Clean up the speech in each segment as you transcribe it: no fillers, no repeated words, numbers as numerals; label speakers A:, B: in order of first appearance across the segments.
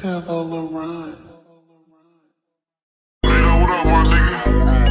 A: have all around.
B: Nigga, what up, my nigga?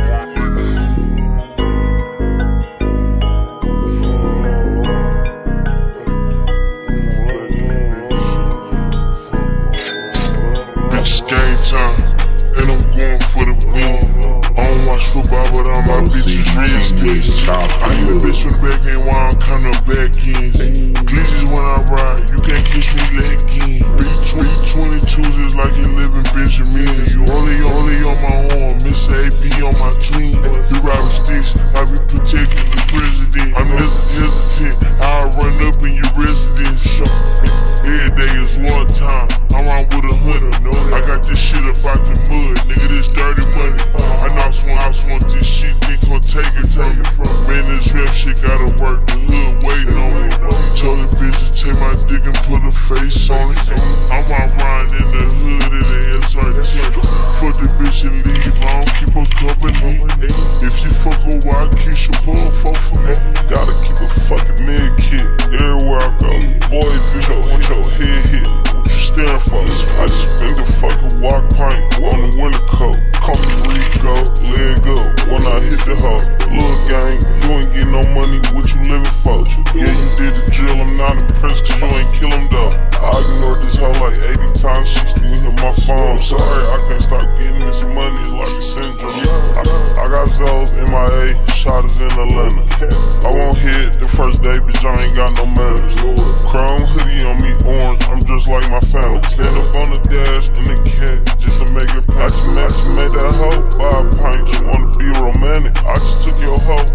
B: Bitch, game time, and I'm going for the win. I don't watch football, but all my bitches risky. I hit a bitch from the back end while I'm counting the back ends. Glitches when I ride, you can't catch me lagging. B-22s is like you live in Benjamin. You only on my horn, Mr. AP on my twin. You robbing sticks, I be protecting the president. I'm hesitant, I'll run up in your residence. Every day is wartime, I'm out with 100. I got this shit up out the mud, nigga, this dirty money. I know I want this shit, nigga, gon' take it from me. Man, this rap shit gotta work, the hood waiting on me. Told the bitches take my dick and put a face on it. I'm out riding in the hood in the SRT. Fuck the bitch and leave, I don't keep her company. If you fuck a wild kid, she pull a phone for me.
C: Gotta keep a fucking med kit everywhere I go. Boys, bitch, want your head hit. What you staring for? I just spend the fucking walk pint on the winter coat. Call me Rico, leg up when I hit the hoe. Little gang, you ain't get no money, what you living for? Yeah, you did the drill, I'm not impressed cause you ain't kill him though. I ignored this hoe like 80 times, she still hit my phone. Sorry, I can't stop getting this money, it's like a syndrome. I got Zoes, MIA, shotters in Atlanta. I won't hit the first day, bitch, I ain't got no manners. Chrome hoodie on me, orange, I'm just like my family. Stand up on the dash in the cat, just to make it past. I just made that hoe buy a pint, you wanna be romantic. I just took your hoe